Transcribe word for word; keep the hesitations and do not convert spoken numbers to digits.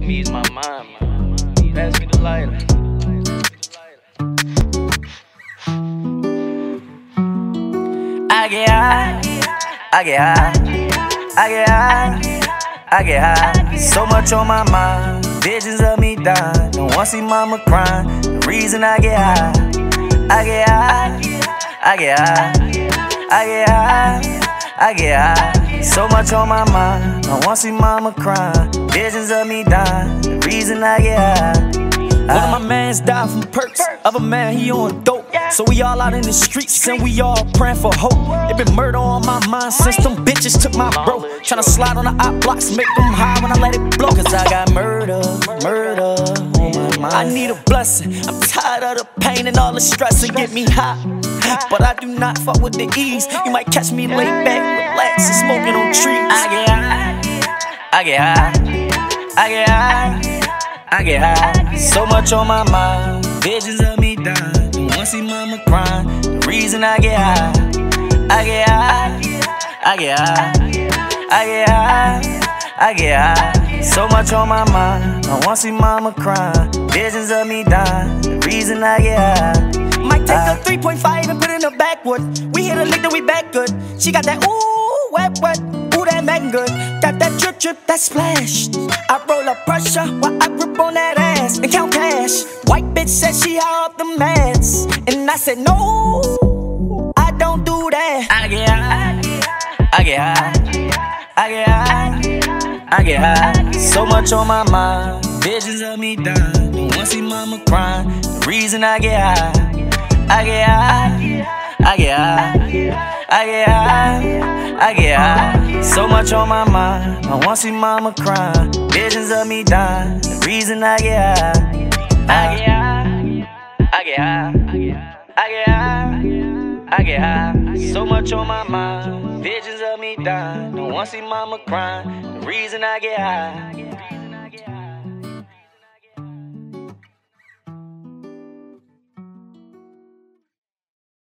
me ease my mind, man. Pass me the lighter. I get high, I get high, I get high, I get high. So much on my mind, visions of me dying. Don't wanna see mama crying. The reason I get high, I get high, I get high, I get high, I get high. So much on my mind, don't wanna see mama crying. Visions of me dying. The reason I get high. One of my mans died from perks, other man he on dope. So we all out in the streets and we all praying for hope. It been murder on my mind since them bitches took my bro. Tryna slide on the op blocks, make them high when I let it blow. Cause I got murder, murder on my mind. I need a blessing, I'm tired of the pain and all the stress and get me high. But I do not fuck with the ease. You might catch me laid back, relaxing, smoking on trees. I get high, I get high, I get high, I get high. So much on my mind, visions of me dying. Don't wanna see mama crying. The reason I get high, I get high, I get high, I get high, I get high. So much on my mind, don't wanna see mama crying. Visions of me dying. The reason I get high. Might take a three point five and put it in the backwood. We hit a lick, then we back good. She got that ooh, wet, wet, ooh, that Mac good. Got that drip, drip, that splash. I roll up pressure while I grip on that ass and count cash. White bitch said she high off the meds, and I said no, I don't do that. I get high, I get high, I get high, I get high. So much on my mind, visions of me dying. Don't wanna see mama crying. The reason I get high, I get high, I get high, I get high, I get high. So much on my mind, I wanna see mama crying. Visions of me dying. The reason I get high, I get high, I get high, I get high, I get high. So much on my mind, visions of me dying. Don't wanna see mama crying. The reason I get high.